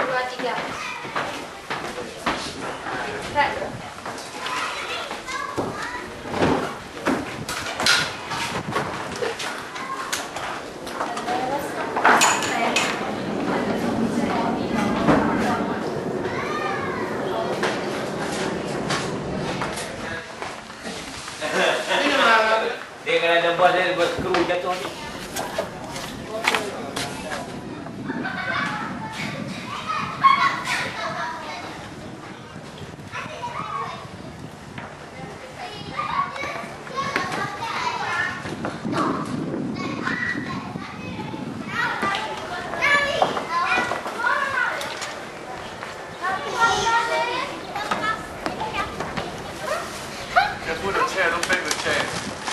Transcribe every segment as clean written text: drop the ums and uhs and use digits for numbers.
2, 3. Start. Dia kalau ada bos dia buat skru jatuh ni. Just put a chair, don't break the chair.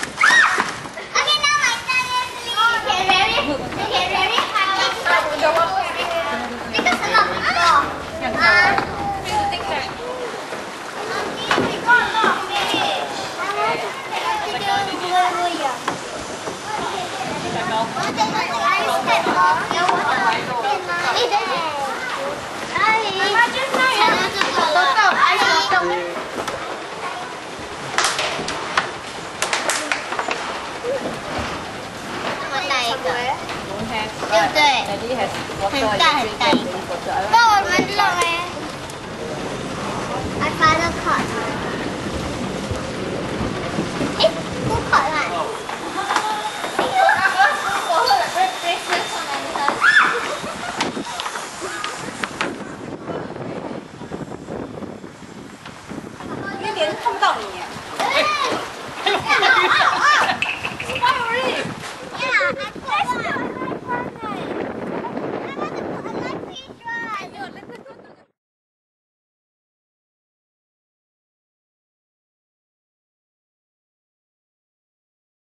对，很大很大一个。帮我们弄哎，I found a car.